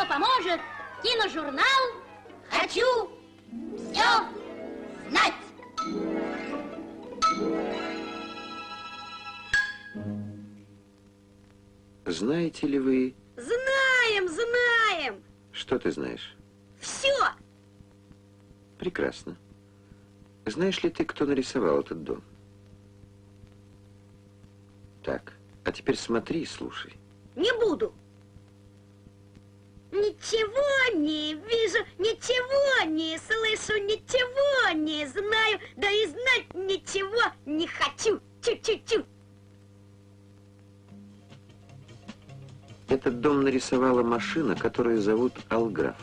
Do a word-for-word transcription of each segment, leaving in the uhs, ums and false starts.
кто поможет, киножурнал «Хочу все знать». Знаете ли вы... Знаем, знаем. Что ты знаешь? Все. Прекрасно. Знаешь ли ты, кто нарисовал этот дом? Так, а теперь смотри и слушай. Не буду. Ничего не вижу, ничего не слышу, ничего не знаю, да и знать ничего не хочу. Чу-чу-чу. Этот дом нарисовала машина, которую зовут Алграф.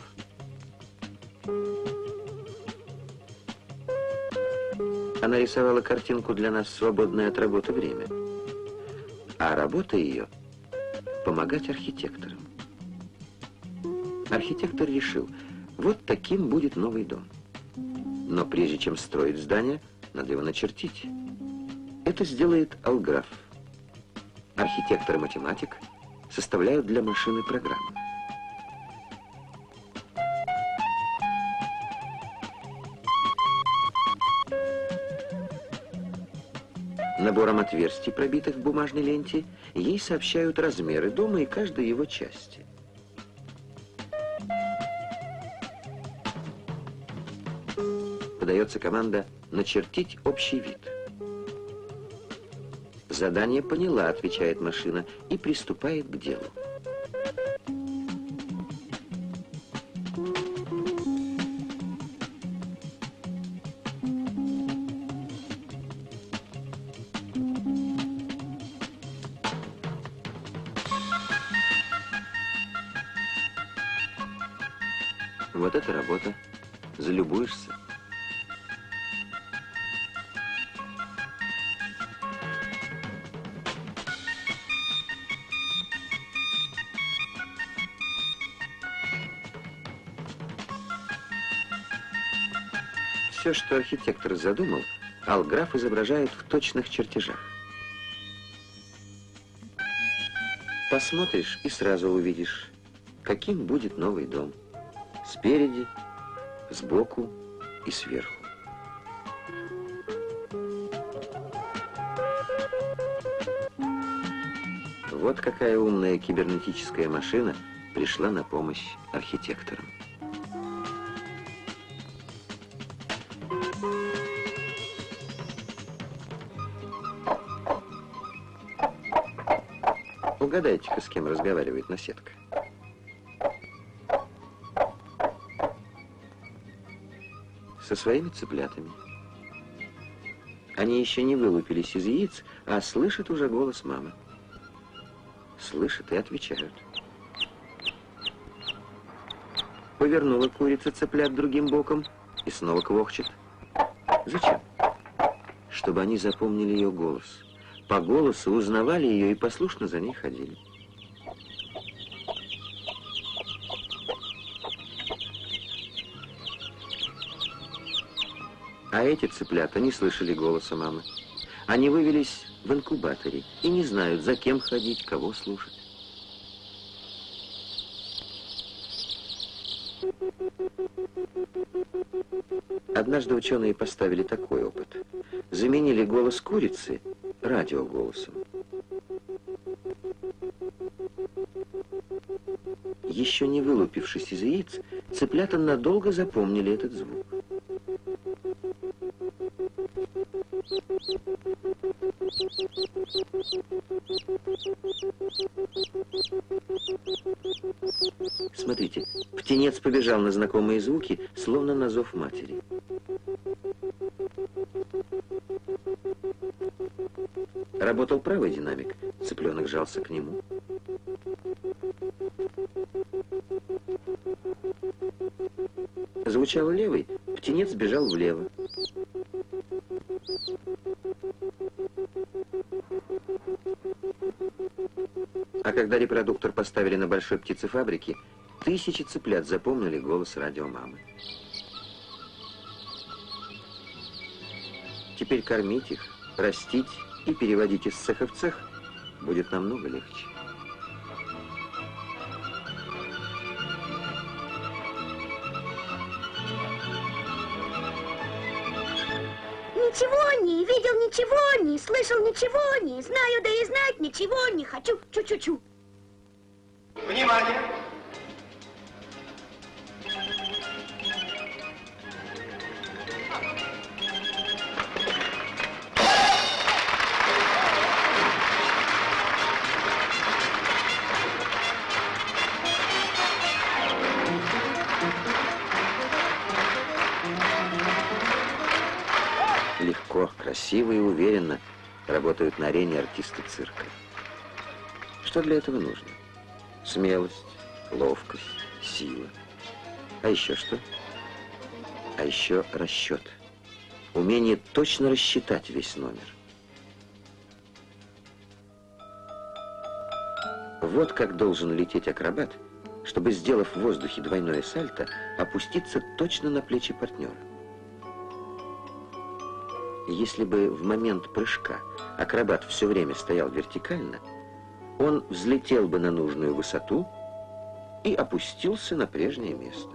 Она рисовала картинку для нас в свободное от работы время. А работа ее — помогать архитекторам. Архитектор решил, вот таким будет новый дом. Но прежде чем строить здание, надо его начертить. Это сделает Алграф. Архитектор и математик составляют для машины программы. Набором отверстий, пробитых в бумажной ленте, ей сообщают размеры дома и каждой его части. Подается команда «начертить общий вид». «Задание поняла», — отвечает машина, и приступает к делу. Вот эта работа. Залюбуешься. Все, что архитектор задумал, Алграф изображает в точных чертежах. Посмотришь и сразу увидишь, каким будет новый дом. Спереди, сбоку и сверху. Вот какая умная кибернетическая машина пришла на помощь архитекторам. Угадайте-ка, с кем разговаривает наседка. Со своими цыплятами. Они еще не вылупились из яиц, а слышат уже голос мамы. Слышат и отвечают. Повернула курица цыплят другим боком и снова квохчет. Зачем? Чтобы они запомнили ее голос. По голосу узнавали ее и послушно за ней ходили. А эти цыплята не слышали голоса мамы. Они вывелись в инкубаторе и не знают, за кем ходить, кого слушать. Однажды ученые поставили такой опыт. Заменили голос курицы радиоголосом. Еще не вылупившись из яиц, цыплята надолго запомнили этот звук. Смотрите, птенец побежал на знакомые звуки, словно на зов матери. Работал правый динамик, цыпленок жался к нему. Звучал левый, птенец бежал влево. А когда репродуктор поставили на большой птицефабрике, тысячи цыплят запомнили голос радиомамы. Теперь кормить их, растить и переводить из цеха в цех будет намного легче. ничего не видел, ничего не слышал, ничего не знаю, да и знать ничего не хочу. Чу-чу-чу. Внимание! Легко, красиво и уверенно работают на арене артисты цирка. Что для этого нужно? Смелость, ловкость, сила. А еще что? А еще расчет. Умение точно рассчитать весь номер. Вот как должен лететь акробат, чтобы, сделав в воздухе двойное сальто, опуститься точно на плечи партнера. Если бы в момент прыжка акробат все время стоял вертикально, он взлетел бы на нужную высоту и опустился на прежнее место.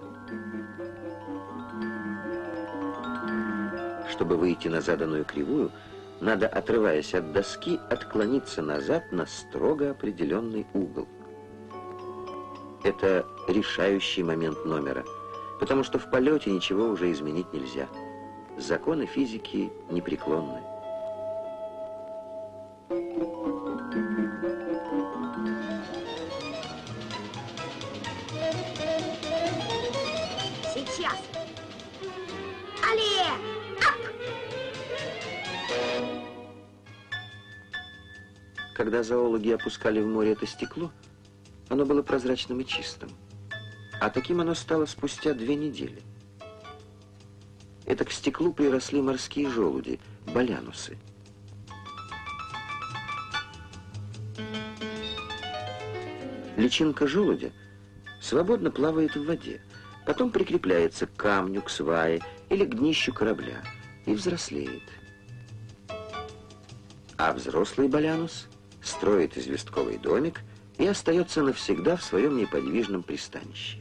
Чтобы выйти на заданную кривую, надо, отрываясь от доски, отклониться назад на строго определенный угол. Это решающий момент номера, потому что в полете ничего уже изменить нельзя. Законы физики непреклонны. Сейчас. Але! Ап! Когда зоологи опускали в море это стекло, оно было прозрачным и чистым. А таким оно стало спустя две недели. Это к стеклу приросли морские желуди, балянусы. Личинка желудя свободно плавает в воде, потом прикрепляется к камню, к свае или к днищу корабля и взрослеет. А взрослый балянус строит известковый домик и остается навсегда в своем неподвижном пристанище.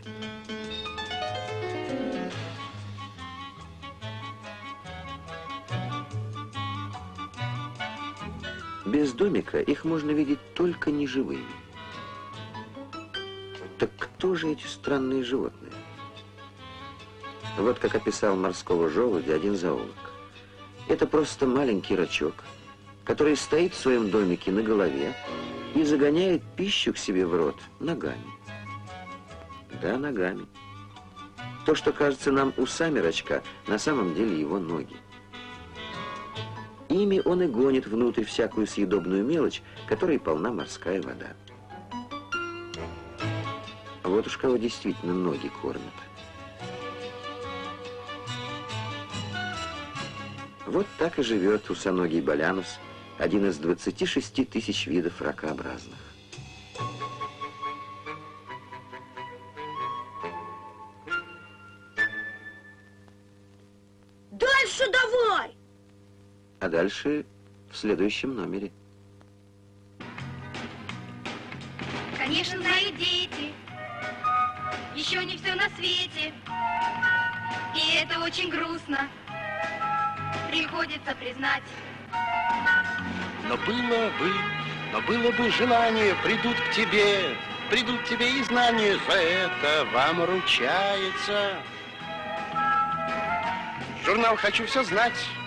Без домика их можно видеть только неживыми. Так кто же эти странные животные? Вот как описал морского желудя один зоолог. Это просто маленький рачок, который стоит в своем домике на голове и загоняет пищу к себе в рот ногами. Да, ногами. То, что кажется нам усами рачка, на самом деле его ноги. Ими он и гонит внутрь всякую съедобную мелочь, которой полна морская вода. Вот уж кого действительно ноги кормят. Вот так и живет усоногий балянус, один из двадцати шести тысяч видов ракообразных. Дальше давай! А дальше в следующем номере. Конечно, знают дети, еще не все на свете, и это очень грустно, приходится признать. Но было бы, но было бы желание, придут к тебе, придут к тебе и знания, за это вам ручается. Журнал «Хочу все знать»